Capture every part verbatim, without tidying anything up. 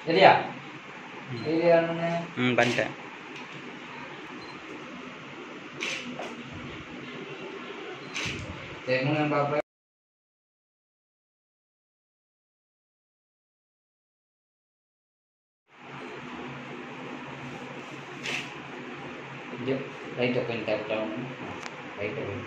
சரியா? சரியானே. ம் பண்ணிட்டேன். சரி மூணு பாப்பா. ये right open tap down right open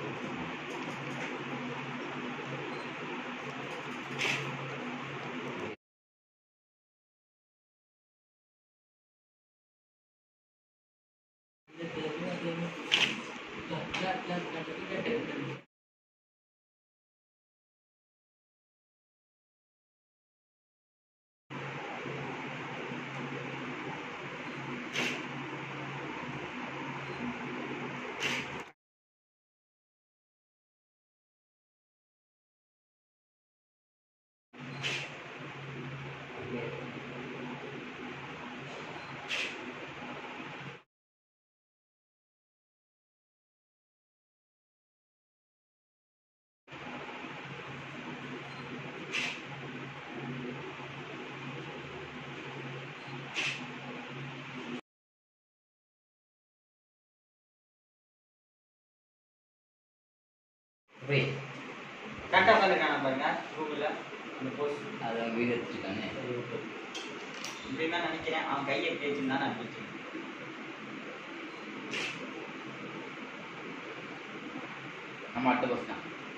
Wait. கரெக்டாக உட்காந்துருக்கான பாருங்க கூகுளில் அந்த போஸ்ட் அதை வீடு எடுத்துட்டானே இப்படின்னு தான் நினைக்கிறேன். அவன் கையை எப்படி வச்சுருந்தா நான் பிடிச்சேன். நம்ம அடுத்த பஸ் தான்.